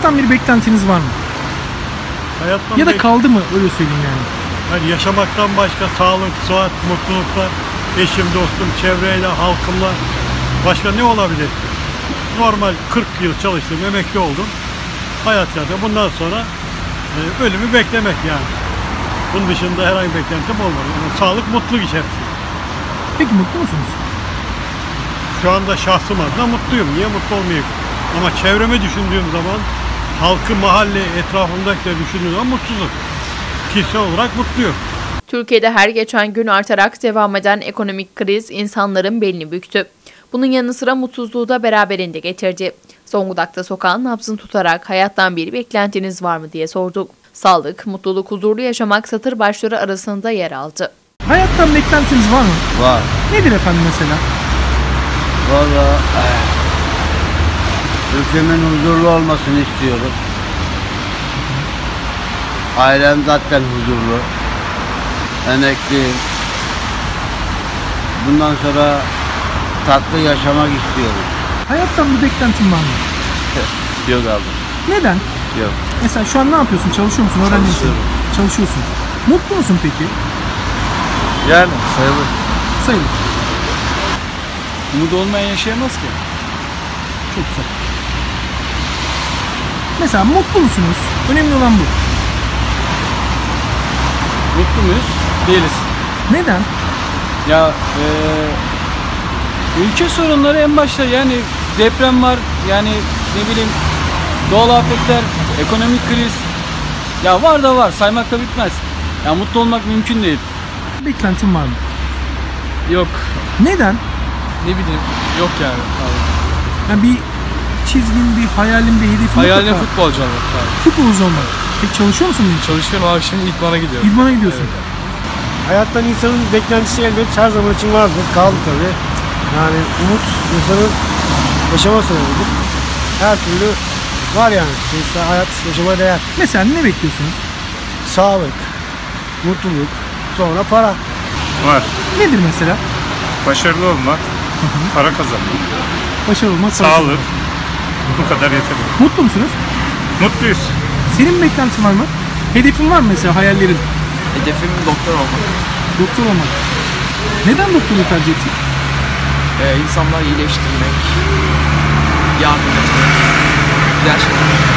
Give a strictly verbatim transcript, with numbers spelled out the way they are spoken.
Hayattan bir beklentiniz var mı? Hayattan Ya da kaldı mı, öyle söyleyeyim yani. Yani yaşamaktan başka sağlık, sıhhat, mutluluklar, eşim, dostum, çevreyle, halkımla başka ne olabilir? Normal kırk yıl çalıştım, emekli oldum. Hayat zaten bundan sonra e, ölümü beklemek yani. Bunun dışında herhangi bir beklentim olmadı. Yani sağlık, mutluluk içerisinde. Peki mutlu musunuz? Şu anda şahsım adına mutluyum. Niye mutlu olmayayım? Ama çevremi düşündüğüm zaman, halkı, mahalle, etrafımdakileri düşündüğüm zaman mutsuzum. Kişisel olarak mutluyum. Türkiye'de her geçen gün artarak devam eden ekonomik kriz insanların belini büktü. Bunun yanı sıra mutsuzluğu da beraberinde getirdi. Zonguldak'ta sokağın nabzını tutarak hayattan bir beklentiniz var mı diye sorduk. Sağlık, mutluluk, huzurlu yaşamak satır başları arasında yer aldı. Hayattan beklentiniz var mı? Var. Nedir efendim mesela? Valla ülkemin huzurlu olmasını istiyorum. Ailem zaten huzurlu. Emekliyim. Bundan sonra tatlı yaşamak istiyorum. Hayattan bir beklentin var mı? Yok abi. Neden? Yok. Mesela şu an ne yapıyorsun? Çalışıyor musun? Öğrenci misin? Çalışıyorum. Çalışıyorsun. Mutlu musun peki? Yani sayılır. Sayılır. Umut olmayan yaşayamaz ki. Çok güzel. Mesela mutlu musunuz? Önemli olan bu. Mutlu muyuz? Değiliz. Neden? Ya eee, ülke sorunları en başta, yani deprem var, yani ne bileyim doğal afetler, ekonomik kriz. Ya var da var, saymakla bitmez. Ya mutlu olmak mümkün değil. Beklentin var mı? Yok. Neden? Ne bileyim, yok yani. Yani bir çizgin, bir hayalin, bir hedefin Hayalim mutlaka. futbolcu olmak abi. Futbolcu olmak. Peki çalışıyor musun bunun için? Çalışıyorum abi, şimdi idmana gidiyorum. İdmana gidiyorsun. Hayattan insanın beklentisi elbet her zaman için vardır. Kaldı tabii. Yani umut insanın yaşama sebebidir. Her türlü var yani. İnsan hayat yaşamaya değer. Mesela ne bekliyorsunuz? Sağlık, mutluluk, sonra para. Var. Nedir mesela? Başarılı olmak, para kazanmak, Başarılı olmak, para sağlık. kazanmak. Bu kadar yeterli. Mutlu musunuz? Mutluyuz. Senin bir beklentin var mı? Hedefin var mı mesela, hayallerin? Hedefim doktor olmak. Doktor olmak. Neden doktorluğu tercih ettin? Ee, insanları iyileştirmek, yardım etmek, güzel şeyler.